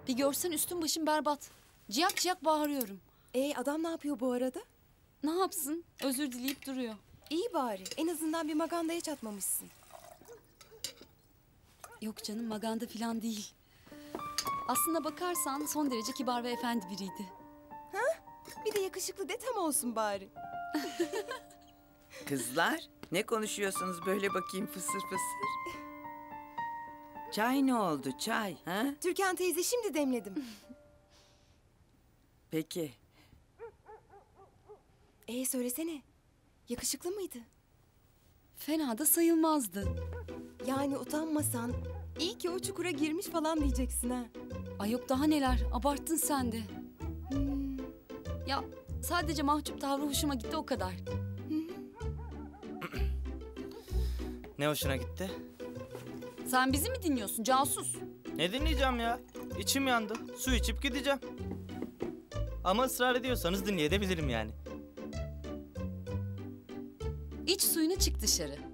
Bir görsen üstüm başım berbat. Ciyak ciyak bağırıyorum. Adam ne yapıyor bu arada? Ne yapsın? Özür dileyip duruyor. İyi bari. En azından bir magandaya çatmamışsın. Yok canım, maganda falan değil. Aslına bakarsan son derece kibar ve efendi biriydi. Bir de yakışıklı de tam olsun bari. Kızlar, ne konuşuyorsunuz böyle bakayım fısır fısır? Çay ne oldu, çay? Ha? Türkan teyze şimdi demledim. Peki. Söylesene. Yakışıklı mıydı? Fena da sayılmazdı. Yani utanmasan iyi ki o çukura girmiş falan diyeceksin ha. Ay yok daha neler, abarttın sen de. Ya sadece mahcup tavrı hoşuma gitti, o kadar. Ne hoşuna gitti? Sen bizi mi dinliyorsun casus? Ne dinleyeceğim ya? İçim yandı. Su içip gideceğim. Ama ısrar ediyorsanız dinleyebilirim yani. İç suyunu, çık dışarı.